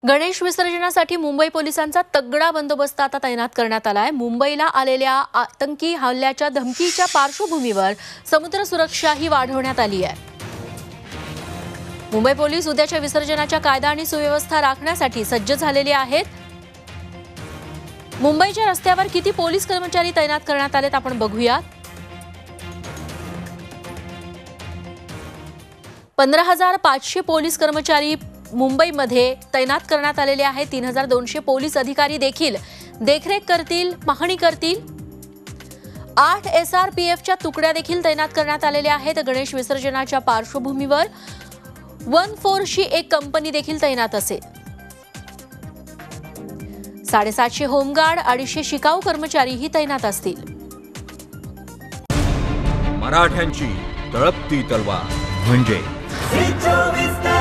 गणेश विसर्जनासाठी मुंबई पोलिसांचा तगडा बंदोबस्त आता तैनात करण्यात आलाय। मुंबईला आलेल्या आतंकी हल्ल्याच्या धमकीच्या पार्श्वभूमीवर समुद्र सुरक्षाही वाढवण्यात आली आहे। मुंबई पोलीस उद्याच्या विसर्जनाच्या कायदा आणि सुव्यवस्था राखण्यासाठी सज्ज झालेले आहेत। मुंबईच्या रस्त्यावर किती पोलीस कर्मचारी तैनात करण्यात आलेत आपण बघूया। 15,500 पोलीस कर्मचारी मुंबईमध्ये तैनात करण्यात आलेले आहेत। 3,200 पोलीस अधिकारी देखील देखरेख करतील, पाहणी करतील। 8 SRPFच्या तुकड्या देखील तैनात करण्यात आलेल्या आहेत। गणेश विसर्जनाच्या पार्श्वभूमीवर 1-4ची एक कंपनी देखील तैनात असेल। 750 होमगार्ड, 250 शिकाऊ कर्मचारीही तैनात असतील। मराठ्यांची तळपती तलवार म्हणजे